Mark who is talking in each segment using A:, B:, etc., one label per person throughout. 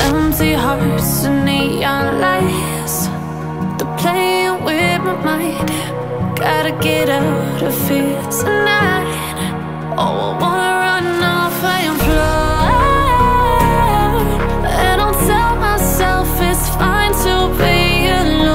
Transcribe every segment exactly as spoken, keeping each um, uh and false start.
A: empty hearts and neon lights. They're playing with my mind. Gotta get out of here tonight. Oh, I wanna run off and fly. And I'll tell myself it's fine to be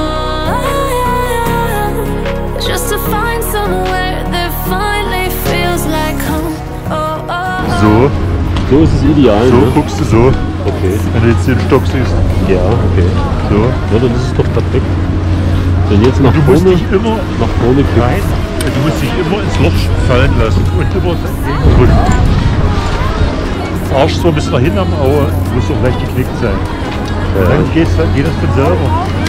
A: alone, just to find somewhere that finally feels like home. Oh, oh, oh.
B: So.
C: So ist es ideal.
B: So
C: ne?
B: guckst du so.
C: Okay.
B: Wenn du jetzt den Stock siehst.
C: Ja, okay.
B: So.
C: Ja, dann ist es doch perfekt. Wenn jetzt nach
B: Du musst
C: vorne,
B: dich immer
C: nach vorne kippen.
B: rein. Du musst dich immer ins Loch fallen lassen und immer drücken. Arsch so bis nach hinten am Auge, muss auch leicht geknickt sein.
C: Ja.
B: Dann gehst, geht das von selber.